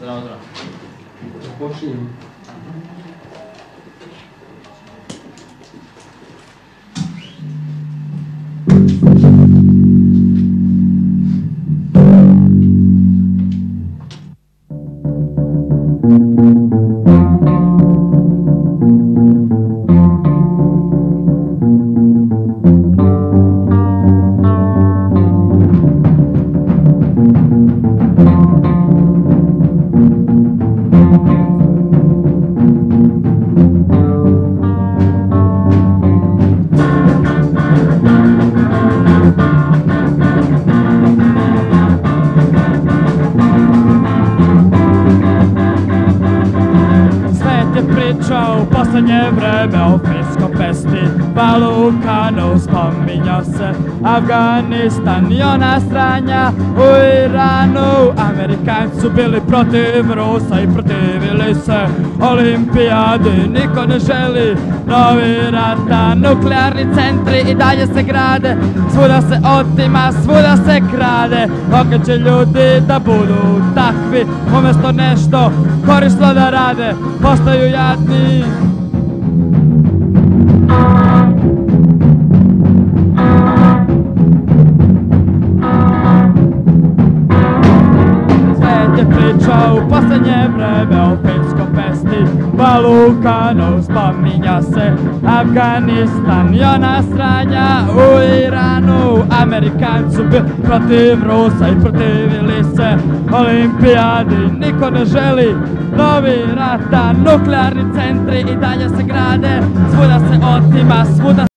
Zdravo, zdravo. Počinjem. U poslednje vreme o finskom pesti Balukanu spominjao se Afganistan i ona stranja u Iranu. Amerikanci su bili protiv Rusa i protivili se olimpijadi. Niko ne želi novi rata, nuklearni centri i dalje se grade. Svuda se otima, svuda se krade. Dok će ljudi da budu takvi, umjesto nešto korisno da rade, postaju jadni. Svet je pričao u poslednje vreme o finskom pesti Balukanu, spominja se Afganistan i ona stranja u Iranu. Amerikanci su bili protiv Rusa i protivili se olimpijadi. Niko ne želi novi rata, nuklearni centri i dalje se grade. Svuda se otima, svuda